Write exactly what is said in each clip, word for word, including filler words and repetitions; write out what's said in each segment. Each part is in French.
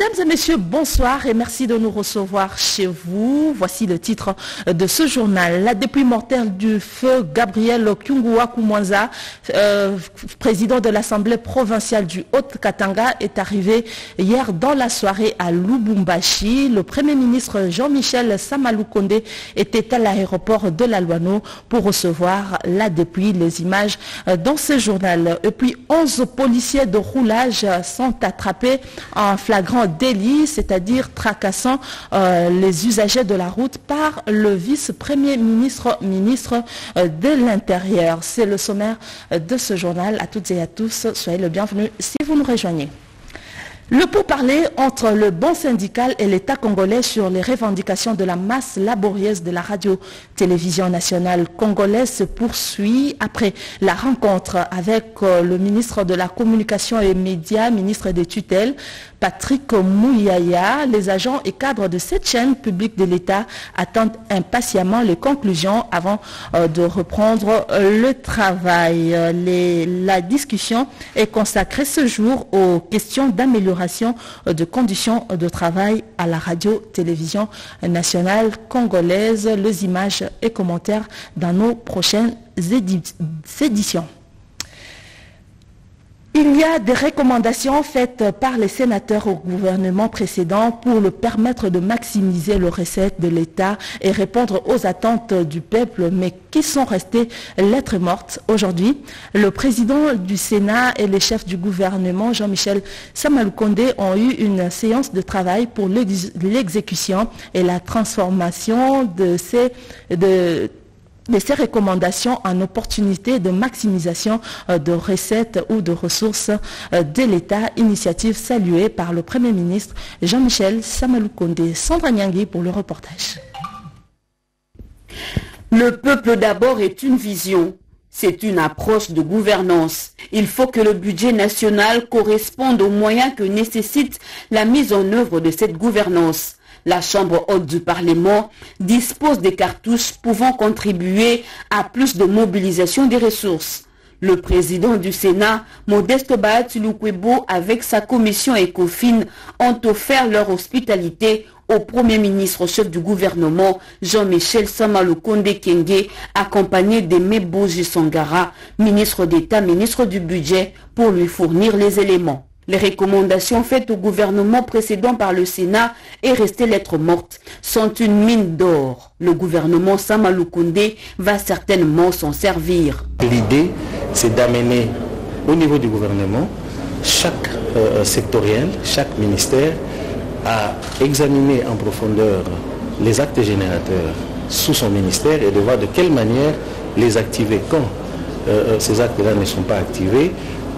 Mesdames et messieurs, bonsoir et merci de nous recevoir chez vous. Voici le titre de ce journal. La dépouille mortelle du feu Gabriel Kyungua Kumwanza, euh, président de l'Assemblée provinciale du Haut-Katanga, est arrivé hier dans la soirée à Lubumbashi. Le Premier ministre Jean-Michel Samalukonde était à l'aéroport de la Luano pour recevoir la dépouille. Les images dans ce journal. Et puis onze policiers de roulage sont attrapés en flagrant délit, c'est-à-dire tracassant euh, les usagers de la route par le vice-premier ministre, ministre euh, de l'Intérieur. C'est le sommaire de ce journal. À toutes et à tous, soyez le bienvenu si vous nous rejoignez. Le pourparler entre le bon syndical et l'État congolais sur les revendications de la masse laborieuse de la radio-télévision nationale congolaise se poursuit après la rencontre avec le ministre de la Communication et Médias, ministre des tutelles, Patrick Mouyaya. Les agents et cadres de cette chaîne publique de l'État attendent impatiemment les conclusions avant euh, de reprendre euh, le travail. Les, la discussion est consacrée ce jour aux questions d'amélioration de conditions de travail à la radio-télévision nationale congolaise. Les images et commentaires dans nos prochaines éditions. Il y a des recommandations faites par les sénateurs au gouvernement précédent pour le permettre de maximiser les recettes de l'État et répondre aux attentes du peuple, mais qui sont restées lettres mortes. Aujourd'hui, le président du Sénat et les chefs du gouvernement, Jean-Michel Samalukonde, ont eu une séance de travail pour l'exécution et la transformation de ces... De, de ces recommandations en opportunité de maximisation de recettes ou de ressources de l'État, initiative saluée par le Premier ministre Jean-Michel Samalukonde. Sandra Nyangui pour le reportage. Le peuple d'abord est une vision. C'est une approche de gouvernance. Il faut que le budget national corresponde aux moyens que nécessite la mise en œuvre de cette gouvernance. La Chambre haute du Parlement dispose des cartouches pouvant contribuer à plus de mobilisation des ressources. Le président du Sénat, Modeste Bahati Lukwebo, avec sa commission ECOFIN, ont offert leur hospitalité au Premier ministre chef du gouvernement, Jean-Michel Samalukonde Kyenge, accompagné d'Aimé Boji Sangara, ministre d'État, ministre du Budget, pour lui fournir les éléments. Les recommandations faites au gouvernement précédent par le Sénat et restées lettres mortes sont une mine d'or. Le gouvernement Samalukonde va certainement s'en servir. L'idée, c'est d'amener au niveau du gouvernement chaque euh, sectoriel, chaque ministère à examiner en profondeur les actes générateurs sous son ministère et de voir de quelle manière les activer quand euh, ces actes-là ne sont pas activés,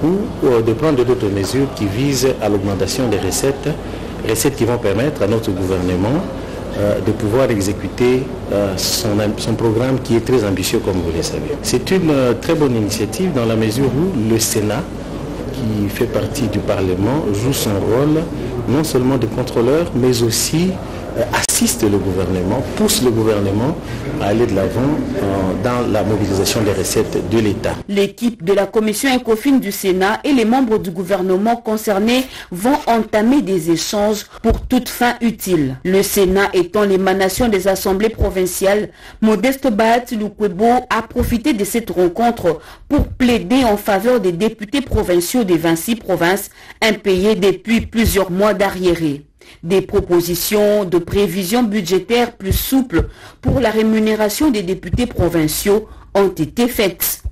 ou de prendre d'autres mesures qui visent à l'augmentation des recettes, recettes qui vont permettre à notre gouvernement euh, de pouvoir exécuter euh, son, son programme qui est très ambitieux comme vous le savez. C'est une euh, très bonne initiative dans la mesure où le Sénat, qui fait partie du Parlement, joue son rôle non seulement de contrôleur, mais aussi euh, assiste le gouvernement, pousse le gouvernement à aller de l'avant euh, dans la mobilisation des recettes de l'État. L'équipe de la commission ECOFIN du Sénat et les membres du gouvernement concernés vont entamer des échanges pour toute fin utile. Le Sénat étant l'émanation des assemblées provinciales, Modeste Bahati Lukwebo a profité de cette rencontre pour plaider en faveur des députés provinciaux des vingt-six provinces impayés depuis plusieurs mois d'arriérés. Des propositions de prévision budgétaire plus souples pour la rémunération des députés provinciaux ont été faites.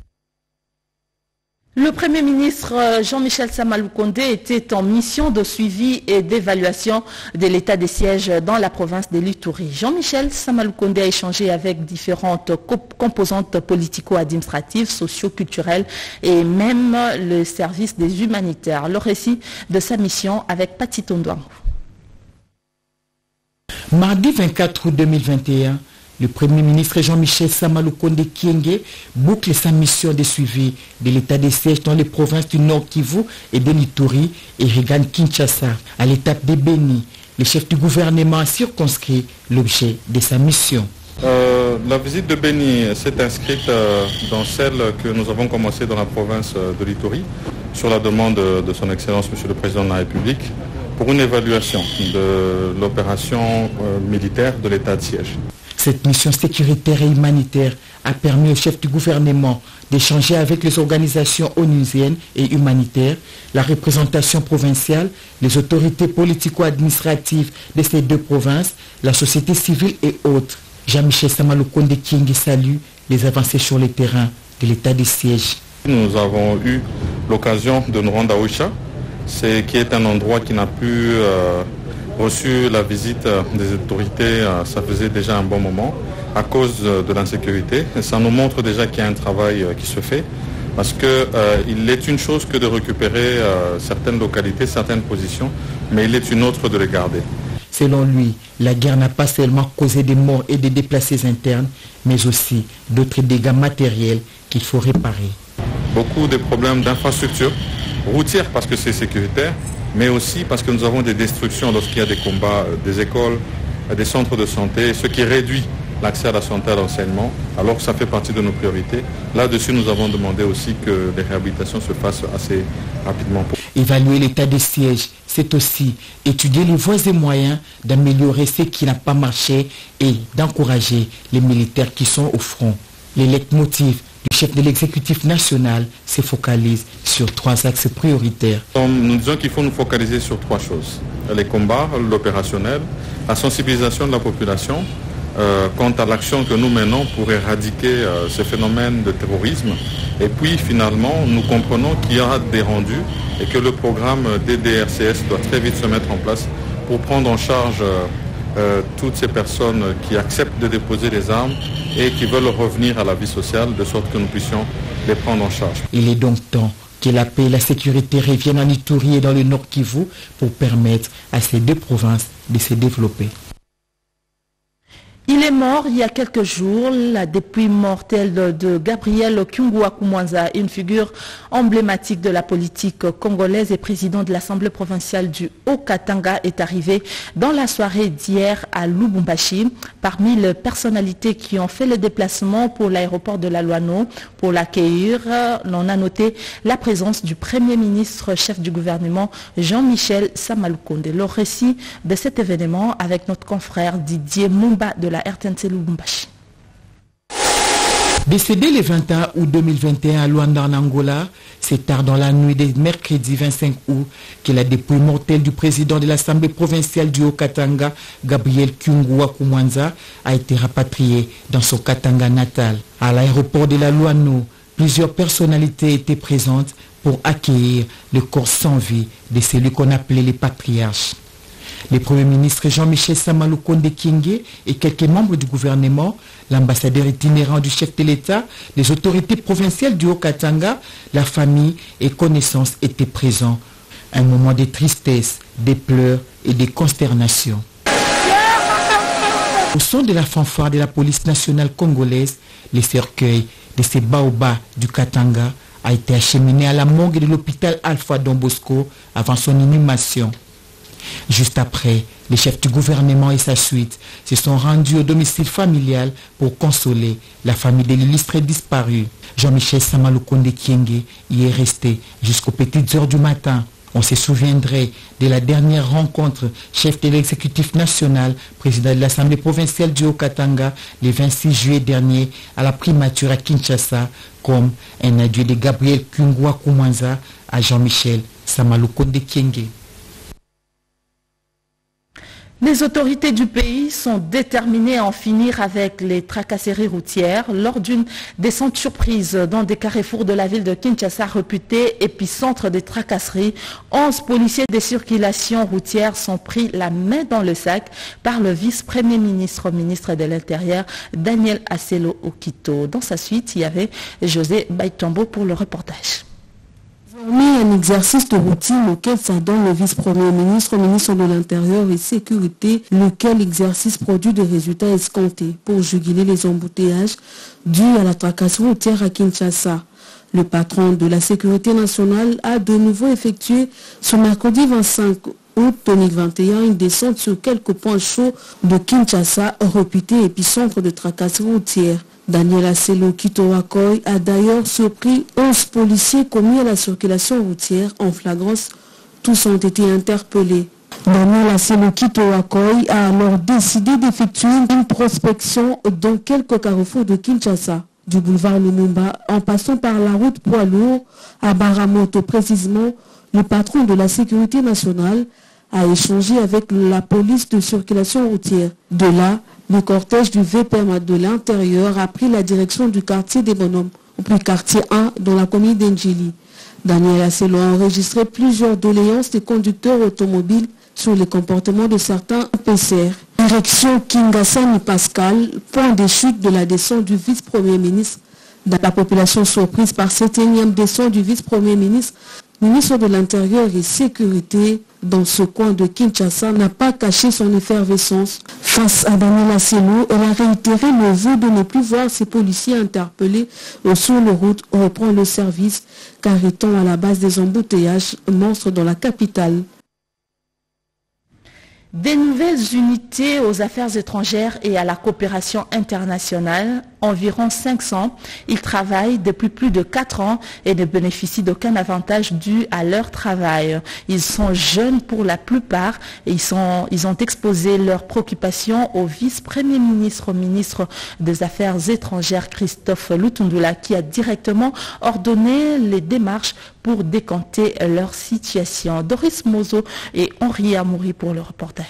Le Premier ministre Jean-Michel Samalukonde était en mission de suivi et d'évaluation de l'état des sièges dans la province de l'Ituri. Jean-Michel Samalukonde a échangé avec différentes composantes politico-administratives, socio-culturelles et même le service des humanitaires. Le récit de sa mission avec Pati Tondouangou. Mardi vingt-quatre août deux mille vingt et un, le Premier ministre Jean-Michel Samalukonde Kyenge boucle sa mission de suivi de l'état des sièges dans les provinces du Nord Kivu et de l'Ituri et regagne Kinshasa. À l'étape de Beni, le chef du gouvernement a circonscrit l'objet de sa mission. Euh, la visite de Beni s'est inscrite euh, dans celle que nous avons commencée dans la province de l'Ituri sur la demande de son Excellence Monsieur le Président de la République pour une évaluation de l'opération militaire de l'état de siège. Cette mission sécuritaire et humanitaire a permis au chef du gouvernement d'échanger avec les organisations onusiennes et humanitaires, la représentation provinciale, les autorités politico-administratives de ces deux provinces, la société civile et autres. Jean-Michel Samalukonde Kienge salue les avancées sur le terrain de l'état de siège. Nous avons eu l'occasion de nous rendre à Oicha, qui est un endroit qui n'a plus euh, reçu la visite des autorités, euh, ça faisait déjà un bon moment, à cause de l'insécurité. Ça nous montre déjà qu'il y a un travail euh, qui se fait, parce qu'il euh, est une chose que de récupérer euh, certaines localités, certaines positions, mais il est une autre de les garder. Selon lui, la guerre n'a pas seulement causé des morts et des déplacés internes, mais aussi d'autres dégâts matériels qu'il faut réparer. Beaucoup de problèmes d'infrastructure, routière parce que c'est sécuritaire, mais aussi parce que nous avons des destructions lorsqu'il y a des combats, des écoles, des centres de santé, ce qui réduit l'accès à la santé et à l'enseignement, alors que ça fait partie de nos priorités. Là-dessus, nous avons demandé aussi que les réhabilitations se fassent assez rapidement. Évaluer l'état de siège, c'est aussi étudier les voies et moyens d'améliorer ce qui n'a pas marché et d'encourager les militaires qui sont au front. Les leitmotifs du chef de l'exécutif national se focalisent sur trois axes prioritaires. Nous disons qu'il faut nous focaliser sur trois choses. Les combats, l'opérationnel, la sensibilisation de la population euh, quant à l'action que nous menons pour éradiquer euh, ce phénomène de terrorisme. Et puis finalement, nous comprenons qu'il y aura des rendus et que le programme D D R C S doit très vite se mettre en place pour prendre en charge euh, Euh, toutes ces personnes qui acceptent de déposer les armes et qui veulent revenir à la vie sociale, de sorte que nous puissions les prendre en charge. Il est donc temps que la paix et la sécurité reviennent en Ituri et dans le Nord Kivu pour permettre à ces deux provinces de se développer. Il est mort il y a quelques jours, la dépouille mortelle de, de Gabriel Kyungu-Wakumwanza, une figure emblématique de la politique congolaise et président de l'Assemblée provinciale du Haut-Katanga, est arrivée dans la soirée d'hier à Lubumbashi. Parmi les personnalités qui ont fait le déplacement pour l'aéroport de la Luano pour l'accueillir, l'on a noté la présence du Premier ministre, chef du gouvernement, Jean-Michel Samalukonde. Le récit de cet événement avec notre confrère Didier Mumba de la R T N C Lubumbashi. Décédé le vingt et un août deux mille vingt et un à Luanda en Angola, c'est tard dans la nuit de mercredi vingt-cinq août que la dépouille mortelle du président de l'Assemblée provinciale du Haut-Katanga, Gabriel Kyungu-Wakumwanza, a été rapatriée dans son Katanga natal. À l'aéroport de la Luano, plusieurs personnalités étaient présentes pour accueillir le corps sans vie de celui qu'on appelait les patriarches. Le Premier ministre Jean-Michel Samalukonde Kienge et quelques membres du gouvernement, l'ambassadeur itinérant du chef de l'État, les autorités provinciales du Haut-Katanga, la famille et connaissances étaient présents. Un moment de tristesse, de pleurs et de consternation. Au son de la fanfare de la police nationale congolaise, le cercueil de ces baobas du Katanga a été acheminé à la morgue de l'hôpital Alpha Don Bosco avant son inhumation. Juste après, les chefs du gouvernement et sa suite se sont rendus au domicile familial pour consoler la famille de l'illustre disparu. Jean-Michel Samalukonde Kienge y est resté jusqu'aux petites heures du matin. On se souviendrait de la dernière rencontre chef de l'exécutif national, président de l'Assemblée provinciale du Haut-Katanga, le vingt-six juillet dernier à la primature à Kinshasa, comme un adieu de Gabriel Kyungu-Wakumwanza à Jean-Michel Samalukonde Kienge. Les autorités du pays sont déterminées à en finir avec les tracasseries routières. Lors d'une descente surprise dans des carrefours de la ville de Kinshasa, réputé épicentre des tracasseries, onze policiers de circulation routière sont pris la main dans le sac par le vice-premier ministre, ministre de l'Intérieur, Daniel Asselo Okito. Dans sa suite, il y avait José Baitombo pour le reportage. Désormais, un exercice de routine auquel s'adonne le vice-premier ministre, ministre de l'Intérieur et Sécurité, lequel exercice produit des résultats escomptés pour juguler les embouteillages dus à la tracasserie routière à Kinshasa. Le patron de la sécurité nationale a de nouveau effectué ce mercredi vingt-cinq août deux mille vingt et un une descente sur quelques points chauds de Kinshasa, réputé épicentre de tracasserie routière. Daniel Asselo Okito a d'ailleurs surpris onze policiers commis à la circulation routière en flagrance. Tous ont été interpellés. Daniel Asselokito-Wakoy a alors décidé d'effectuer une prospection dans quelques carrefours de Kinshasa, du boulevard Lumumba en passant par la route poids lourd à Baramoto. Précisément, le patron de la sécurité nationale a échangé avec la police de circulation routière. De là, le cortège du V P M A de l'intérieur a pris la direction du quartier des Bonhommes, ou plus quartier un, dans la commune d'Endjili. Daniel Asselo a enregistré plusieurs doléances des conducteurs automobiles sur les comportements de certains P C R. Direction Kingasani Pascal, point de chute de la descente du vice-premier ministre. La population surprise par cette énième descente du vice-premier ministre, ministre de l'Intérieur et Sécurité, dans ce coin de Kinshasa, n'a pas caché son effervescence. Face à Daniel Asselo, elle a réitéré le vœu de ne plus voir ses policiers interpellés sur les routes reprendre le service, car étant à la base des embouteillages monstres dans la capitale. Des nouvelles unités aux affaires étrangères et à la coopération internationale, environ cinq cents. Ils travaillent depuis plus de quatre ans et ne bénéficient d'aucun avantage dû à leur travail. Ils sont jeunes pour la plupart et ils, sont, ils ont exposé leurs préoccupations au vice-premier ministre, au ministre des Affaires étrangères Christophe Lutundula, qui a directement ordonné les démarches pour décanter leur situation. Doris Mozo et Henri Amouri pour le reportage.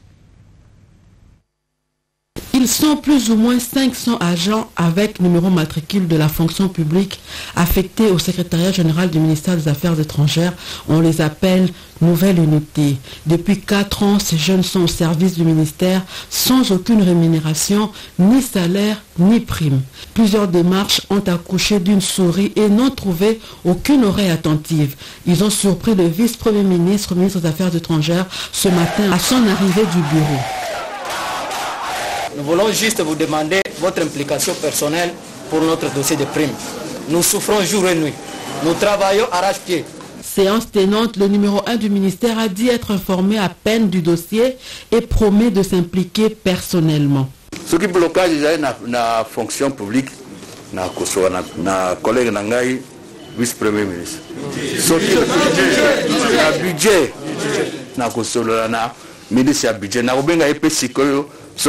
Ils sont plus ou moins cinq cents agents avec numéro matricule de la fonction publique affectés au secrétariat général du ministère des Affaires étrangères. On les appelle nouvelle unité. Depuis quatre ans, ces jeunes sont au service du ministère sans aucune rémunération, ni salaire, ni prime. Plusieurs démarches ont accouché d'une souris et n'ont trouvé aucune oreille attentive. Ils ont surpris le vice-premier ministre, ministre des Affaires étrangères, ce matin à son arrivée du bureau. Nous voulons juste vous demander votre implication personnelle pour notre dossier de primes. Nous souffrons jour et nuit. Nous travaillons arrache-pied. Séance tenante, le numéro un du ministère a dit être informé à peine du dossier et promet de s'impliquer personnellement. Ce qui blocage dans la fonction publique, na collègue Nangai, vice-premier ministre. Ce qui le budget, na na ministre budget, na obenga épée sikoyo.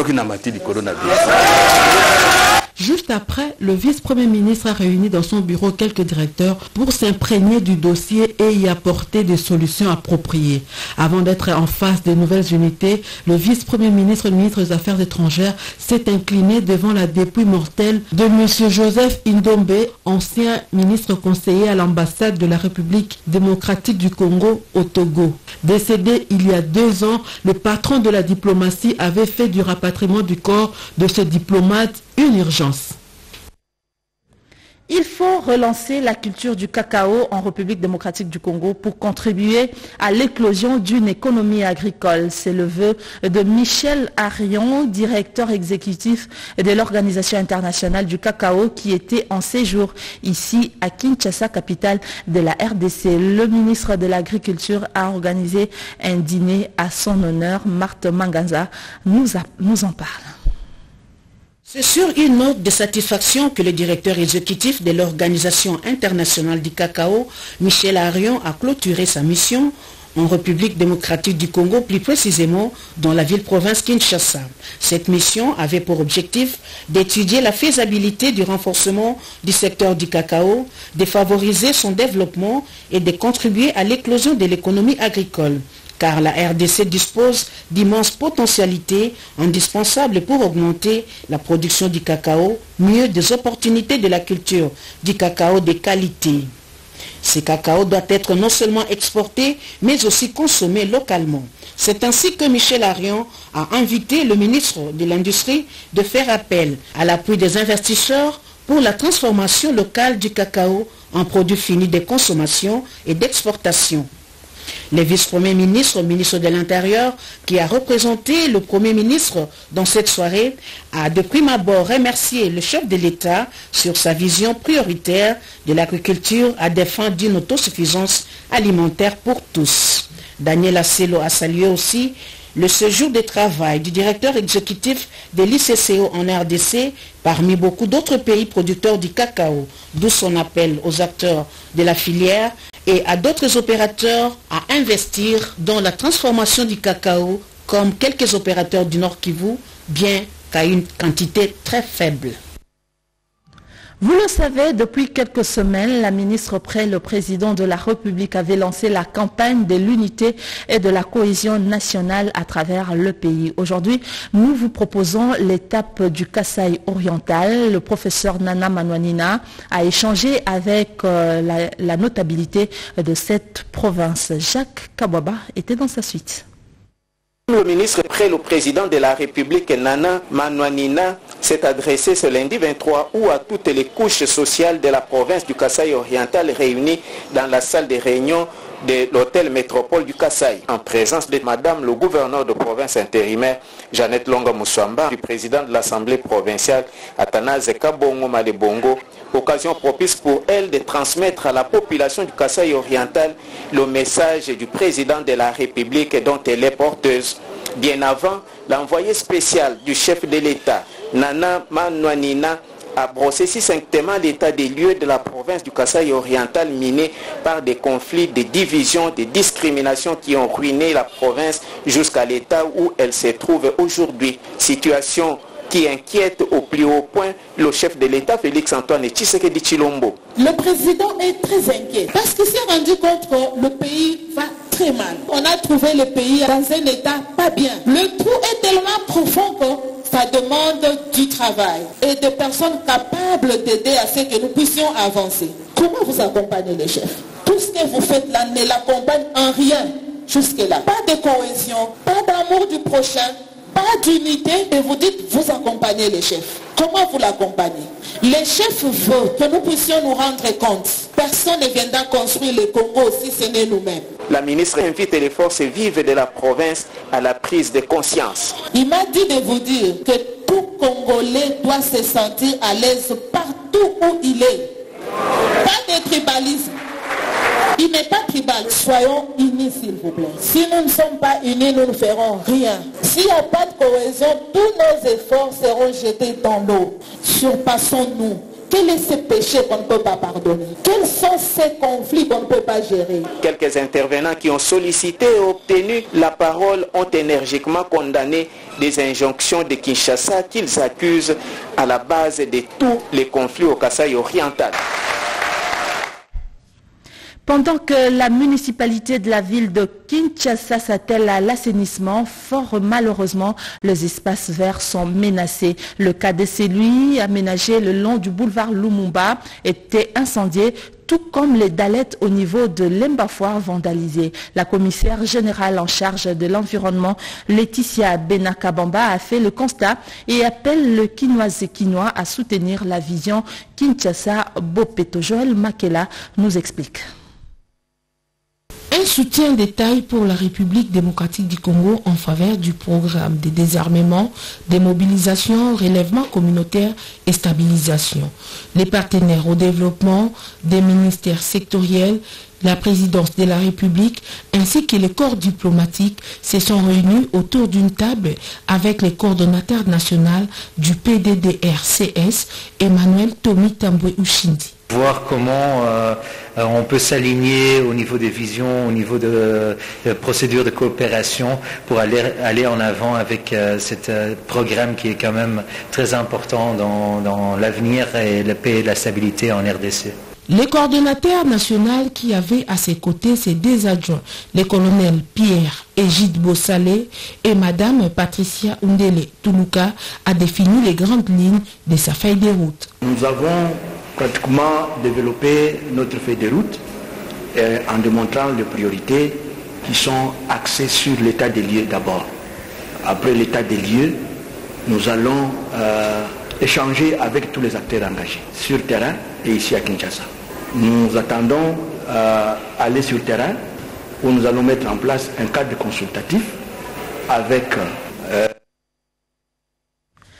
Juste après, le vice-premier ministre a réuni dans son bureau quelques directeurs pour s'imprégner du dossier et y apporter des solutions appropriées. Avant d'être en face des nouvelles unités, le vice-premier ministre et le ministre des Affaires étrangères s'est incliné devant la dépouille mortelle de M. Joseph Indombe, ancien ministre conseiller à l'ambassade de la République démocratique du Congo au Togo. Décédé il y a deux ans, le patron de la diplomatie avait fait du rapatriement du corps de ce diplomate une urgence. Il faut relancer la culture du cacao en République démocratique du Congo pour contribuer à l'éclosion d'une économie agricole. C'est le vœu de Michel Arion, directeur exécutif de l'Organisation internationale du cacao, qui était en séjour ici à Kinshasa, capitale de la R D C. Le ministre de l'Agriculture a organisé un dîner à son honneur. Marthe Manganza nous, a, nous en parle. C'est sur une note de satisfaction que le directeur exécutif de l'Organisation internationale du cacao, Michel Arion, a clôturé sa mission en République démocratique du Congo, plus précisément dans la ville-province Kinshasa. Cette mission avait pour objectif d'étudier la faisabilité du renforcement du secteur du cacao, de favoriser son développement et de contribuer à l'éclosion de l'économie agricole. Car la R D C dispose d'immenses potentialités indispensables pour augmenter la production du cacao, mieux des opportunités de la culture du cacao de qualité. Ce cacao doit être non seulement exporté, mais aussi consommé localement. C'est ainsi que Michel Arion a invité le ministre de l'Industrie de faire appel à l'appui des investisseurs pour la transformation locale du cacao en produit fini de consommation et d'exportation. Le vice-premier ministre, le ministre de l'Intérieur, qui a représenté le Premier ministre dans cette soirée, a de prime abord remercié le chef de l'État sur sa vision prioritaire de l'agriculture à des fins d'une autosuffisance alimentaire pour tous. Daniel Asselo a salué aussi le séjour de travail du directeur exécutif de l'I C C O en R D C parmi beaucoup d'autres pays producteurs du cacao, d'où son appel aux acteurs de la filière et à d'autres opérateurs à investir dans la transformation du cacao, comme quelques opérateurs du Nord Kivu, bien qu'à une quantité très faible. Vous le savez, depuis quelques semaines, la ministre auprès le président de la République avait lancé la campagne de l'unité et de la cohésion nationale à travers le pays. Aujourd'hui, nous vous proposons l'étape du Kasaï oriental. Le professeur Nana Manwanina a échangé avec euh, la, la notabilité de cette province. Jacques Kabwaba était dans sa suite. Le ministre près le président de la République Nana Manwanina s'est adressé ce lundi vingt-trois août à toutes les couches sociales de la province du Kasaï oriental réunies dans la salle de réunion de l'hôtel métropole du Kasaï, en présence de Madame le gouverneur de province intérimaire Jeannette Longa Moussamba, du président de l'Assemblée provinciale Athanase Kabongo Malebongo, occasion propice pour elle de transmettre à la population du Kasaï oriental le message du président de la République dont elle est porteuse. Bien avant, l'envoyé spécial du chef de l'État, Nana Manwanina, a brossé succinctement l'état des lieux de la province du Kasaï oriental minée par des conflits, des divisions, des discriminations qui ont ruiné la province jusqu'à l'état où elle se trouve aujourd'hui. Situation qui inquiète au plus haut point le chef de l'État, Félix-Antoine Tshisekedi Tshilombo. Le président est très inquiet parce qu'il s'est rendu compte que le pays va très mal. On a trouvé le pays dans un état pas bien. Le trou est tellement profond que ça demande du travail et de personnes capables d'aider à ce que nous puissions avancer. Comment vous accompagnez les chefs? Tout ce que vous faites là ne l'accompagne en rien jusque-là. Pas de cohésion, pas d'amour du prochain, pas d'unité, et vous dites vous accompagnez les chefs. Comment vous l'accompagnez? Les chefs veulent que nous puissions nous rendre compte. Personne ne viendra construire le Congo si ce n'est nous-mêmes. La ministre invite les forces vives de la province à la prise de conscience. Il m'a dit de vous dire que tout Congolais doit se sentir à l'aise partout où il est. Pas de tribalisme. Il n'est pas tribal. Soyons unis, s'il vous plaît. Si nous ne sommes pas unis, nous ne ferons rien. S'il n'y a pas de cohésion, tous nos efforts seront jetés dans l'eau. Surpassons-nous. Quel est ce péché qu'on ne peut pas pardonner? Quels sont ces conflits qu'on ne peut pas gérer? Quelques intervenants qui ont sollicité et obtenu la parole ont énergiquement condamné des injonctions de Kinshasa qu'ils accusent à la base de tous les conflits au Kasaï oriental. Pendant que la municipalité de la ville de Kinshasa s'attelle à l'assainissement, fort malheureusement, les espaces verts sont menacés. Le cas de celui aménagé le long du boulevard Lumumba était incendié, tout comme les dalettes au niveau de l'Embafoire vandalisées. La commissaire générale en charge de l'environnement, Laetitia Benakabamba, a fait le constat et appelle le Kinoise et Kinois à soutenir la vision Kinshasa-Bopeto. Joël Makela nous explique. Un soutien de taille pour la République démocratique du Congo en faveur du programme de désarmement, démobilisation, relèvement communautaire et stabilisation. Les partenaires au développement, des ministères sectoriels, la présidence de la République ainsi que les corps diplomatiques se sont réunis autour d'une table avec le coordonnateur national du P D D R C S, Emmanuel Tomi Tambwe Ushindi. Voir comment euh, on peut s'aligner au niveau des visions, au niveau de, de procédures de coopération pour aller, aller en avant avec euh, ce euh, programme qui est quand même très important dans, dans l'avenir et la paix et la stabilité en R D C. Le coordonnateur national qui avait à ses côtés ses deux adjoints, les colonels Pierre Égide Bossalé et Madame Patricia Undele Toulouka, a défini les grandes lignes de sa feuille de route. Nous avons pratiquement développé notre feuille de route euh, en démontrant les priorités qui sont axées sur l'état des lieux d'abord. Après l'état des lieux, nous allons euh, échanger avec tous les acteurs engagés sur terrain et ici à Kinshasa. Nous attendons euh, aller sur terrain où nous allons mettre en place un cadre consultatif avec euh,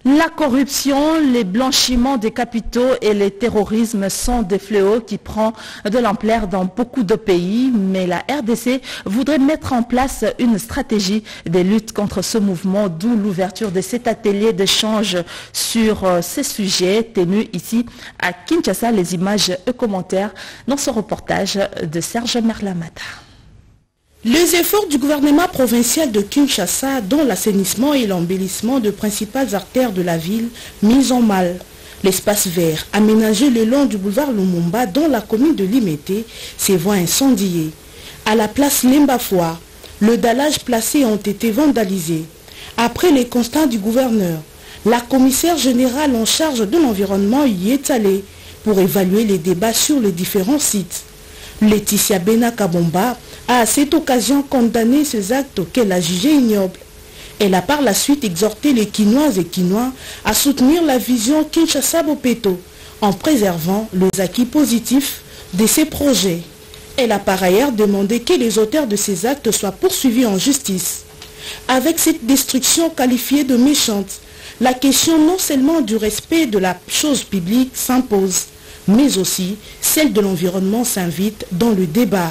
La corruption, les blanchiments des capitaux et le terrorisme sont des fléaux qui prennent de l'ampleur dans beaucoup de pays, mais la R D C voudrait mettre en place une stratégie de lutte contre ce mouvement, d'où l'ouverture de cet atelier d'échange sur ces sujets tenu ici à Kinshasa. Les images et commentaires dans ce reportage de Serge Merlamata. Les efforts du gouvernement provincial de Kinshasa, dont l'assainissement et l'embellissement de principales artères de la ville, mis en mal. L'espace vert aménagé le long du boulevard Lumumba, dans la commune de Limete, s'est voit incendié. À la place Lembafoire, le dallage placé ont été vandalisés. Après les constats du gouverneur, la commissaire générale en charge de l'environnement y est allée pour évaluer les débats sur les différents sites. Laetitia Bena-Kabomba a à cette occasion condamné ces actes qu'elle a jugés ignobles. Elle a par la suite exhorté les Quinoises et Quinois à soutenir la vision Kinshasa-Bopeto en préservant les acquis positifs de ces projets. Elle a par ailleurs demandé que les auteurs de ces actes soient poursuivis en justice. Avec cette destruction qualifiée de méchante, la question non seulement du respect de la chose publique s'impose, mais aussi celle de l'environnement s'invite dans le débat.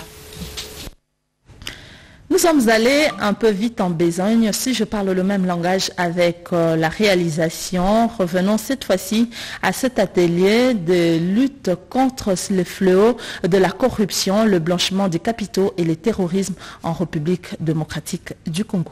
Nous sommes allés un peu vite en besogne, si je parle le même langage avec euh, la réalisation. Revenons cette fois-ci à cet atelier de lutte contre le fléau de la corruption, le blanchiment des capitaux et le terrorisme en République démocratique du Congo.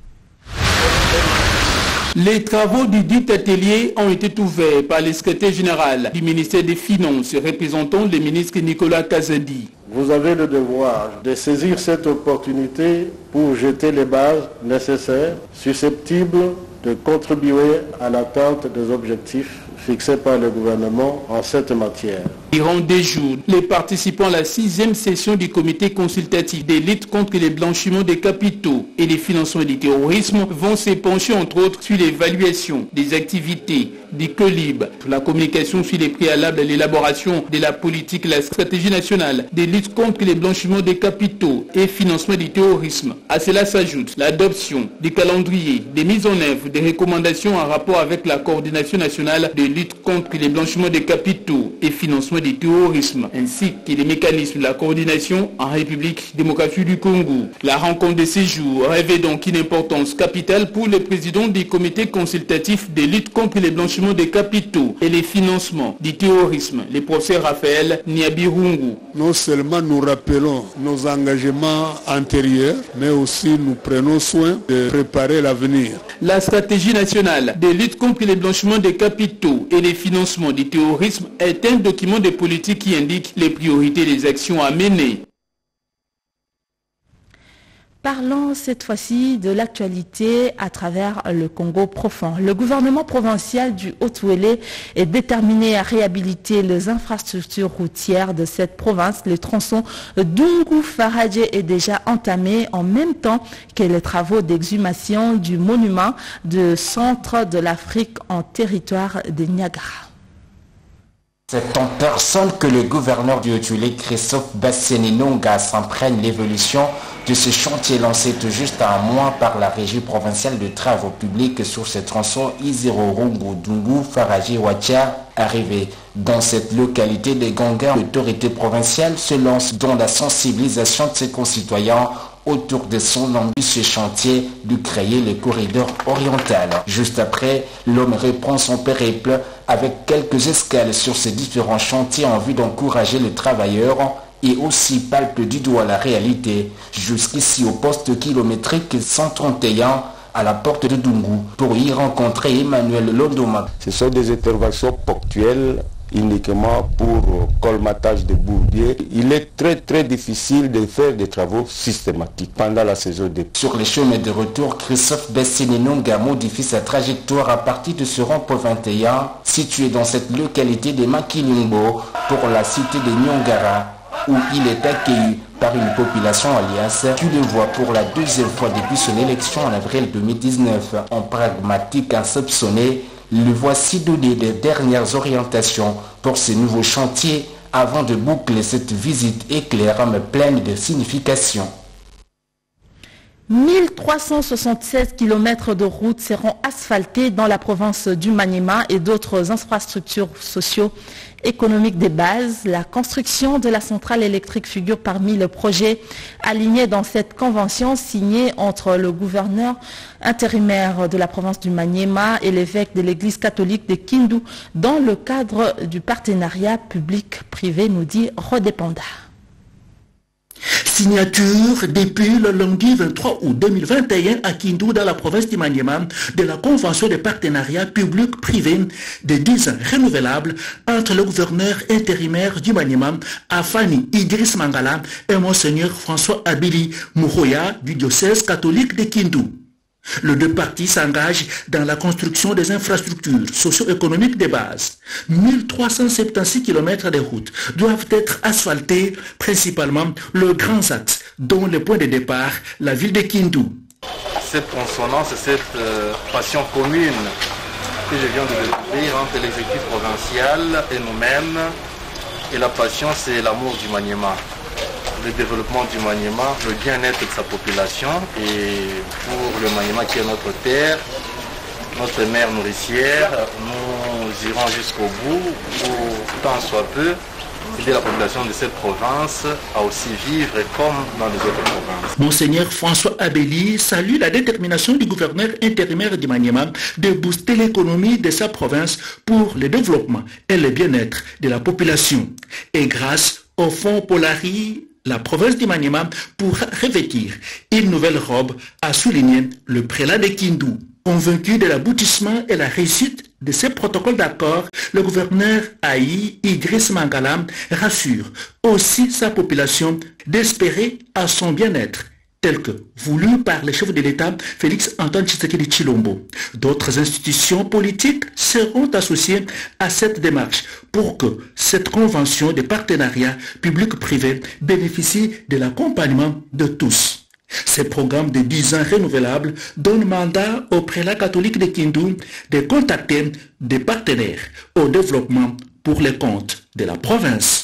Les travaux du dit atelier ont été ouverts par le secrétaire général du ministère des Finances représentant le ministre Nicolas Kazadi. Vous avez le devoir de saisir cette opportunité pour jeter les bases nécessaires, susceptibles de contribuer à l'atteinte des objectifs fixés par le gouvernement en cette matière. Durant des jours, les participants à la sixième session du comité consultatif des luttes contre les blanchiments des capitaux et les financements du terrorisme vont se pencher entre autres sur l'évaluation des activités du COLIB, la communication sur les préalables à l'élaboration de la politique et la stratégie nationale des luttes contre les blanchiments des capitaux et financement du terrorisme. À cela s'ajoute l'adoption du calendrier, des mises en œuvre des recommandations en rapport avec la coordination nationale de lutte contre les blanchiments des capitaux et financement du terrorisme, ainsi que les mécanismes de la coordination en République démocratique du Congo. La rencontre de ces jours revêt donc une importance capitale pour le président du comité consultatif de lutte contre les blanchiments des capitaux et les financements du terrorisme, le professeur Raphaël Niabirungu. Non seulement nous rappelons nos engagements antérieurs, mais aussi nous prenons soin de préparer l'avenir. La stratégie nationale de lutte contre les blanchiments des capitaux et les financements du terrorisme est un document de politique qui indique les priorités des actions à mener. Parlons cette fois-ci de l'actualité à travers le Congo profond. Le gouvernement provincial du Haut-Ouélé est déterminé à réhabiliter les infrastructures routières de cette province. Le tronçon Dungu-Faradje est déjà entamé en même temps que les travaux d'exhumation du monument du centre de l'Afrique en territoire de Niagara. C'est en personne que le gouverneur du Haut-Uélé, Christophe Basseni-Nonga, s'imprègne l'évolution de ce chantier lancé tout juste à un mois par la Régie provinciale de travaux publics sur ce tronçon Izero-Rungu-Dungu-Faradje-Ouatia. Arrivé dans cette localité, les gangas d'autorité provinciale se lancent dans la sensibilisation de ses concitoyens autour de son ambitieux chantier de créer le corridor oriental. Juste après, l'homme reprend son périple avec quelques escales sur ces différents chantiers en vue d'encourager les travailleurs et aussi palpe du doigt la réalité jusqu'ici au poste kilométrique cent trente et un à la porte de Dungu pour y rencontrer Emmanuel Londoma. Ce sont des interventions ponctuelles uniquement pour colmatage de bourbiers. Il est très très difficile de faire des travaux systématiques pendant la saison des... Sur les chemins de retour, Christophe Basseni-Nonga modifie sa trajectoire à partir de ce rond-point vingt et un situé dans cette localité de Makilumbo pour la cité de Nyongara où il est accueilli par une population alias qui le voit pour la deuxième fois depuis son élection en avril deux mille dix-neuf. En pragmatique insoupçonné, le voici donner les dernières orientations pour ces nouveaux chantiers avant de boucler cette visite éclair mais pleine de signification. mille trois cent soixante-seize kilomètres de routes seront asphaltés dans la province du Maniema et d'autres infrastructures socio-économiques de base. La construction de la centrale électrique figure parmi les projets alignés dans cette convention signée entre le gouverneur intérimaire de la province du Maniema et l'évêque de l'église catholique de Kindu dans le cadre du partenariat public-privé, nous dit Rodépanda. Signature depuis le lundi vingt-trois août deux mille vingt et un à Kindu dans la province du Maniema de la convention de partenariat public-privé de dix ans renouvelable entre le gouverneur intérimaire du Maniema, Afani Idriss Mangala, et Monseigneur François Abili Mouroya du diocèse catholique de Kindu. Les deux parties s'engagent dans la construction des infrastructures socio-économiques de base. mille trois cent soixante-seize kilomètres de routes doivent être asphaltés, principalement le grand axe, dont le point de départ, la ville de Kindu. Cette consonance, cette euh, passion commune que je viens de découvrir entre les équipes provinciales et nous-mêmes, et la passion, c'est l'amour du Maniema. Le développement du Maniema, le bien-être de sa population, et pour le Maniema qui est notre terre, notre mère nourricière, nous irons jusqu'au bout pour tant soit peu aider la population de cette province à aussi vivre comme dans les autres provinces. Monseigneur François Abeli salue la détermination du gouverneur intérimaire du Maniema de booster l'économie de sa province pour le développement et le bien-être de la population. Et grâce au fonds Polari, la province du Maniema pourra revêtir une nouvelle robe, a souligné le prélat de Kindu. Convaincu de l'aboutissement et la réussite de ces protocoles d'accord, le gouverneur Aïe Idriss Mangala rassure aussi sa population d'espérer à son bien-être, tel que voulu par le chef de l'État Félix Antoine Tshisekedi Tshilombo. D'autres institutions politiques seront associées à cette démarche pour que cette convention de partenariat public-privé bénéficie de l'accompagnement de tous. Ces programmes de dix ans renouvelables donnent mandat au prélat catholique de Kindu de contacter des partenaires au développement pour les comptes de la province.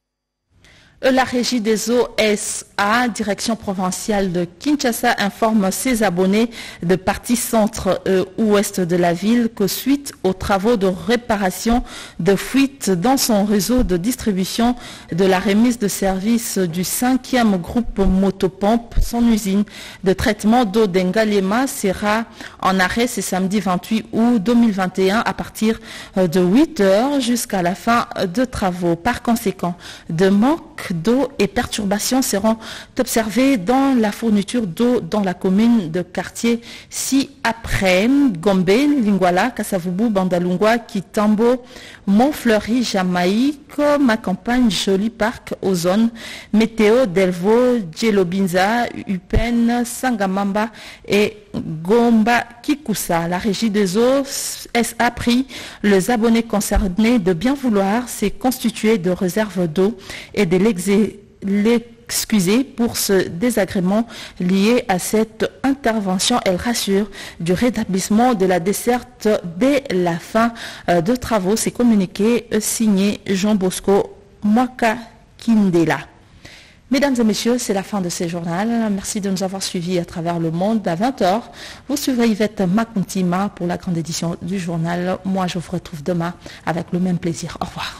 La régie des eaux S A, direction provinciale de Kinshasa, informe ses abonnés de partie centre-ouest de la ville que suite aux travaux de réparation de fuites dans son réseau de distribution de la remise de service du cinquième groupe Motopompe, son usine de traitement d'eau d'Engalema sera en arrêt ce samedi vingt-huit août deux mille vingt et un à partir de huit heures jusqu'à la fin de travaux. Par conséquent, de manque d'eau et perturbations seront observées dans la fourniture d'eau dans la commune de quartier ci-après Gombe, Lingwala, Kasavubu, Bandalungwa, Kitambo, Montfleury, Jamaïque, Macampagne, Joli Parc, Ozone, Météo, Delvaux, Djelobinza, Upen, Sangamamba et Gomba Kikusa. La régie des eaux S A prie les abonnés concernés de bien vouloir se constituer de réserves d'eau et de l'excuser pour ce désagrément lié à cette intervention. Elle rassure du rétablissement de la desserte dès la fin de travaux. C'est communiqué signé Jean Bosco Mwaka Kindela. Mesdames et messieurs, c'est la fin de ce journal. Merci de nous avoir suivis à travers le monde. À vingt heures, vous suivrez Yvette Makuntima pour la grande édition du journal. Moi, je vous retrouve demain avec le même plaisir. Au revoir.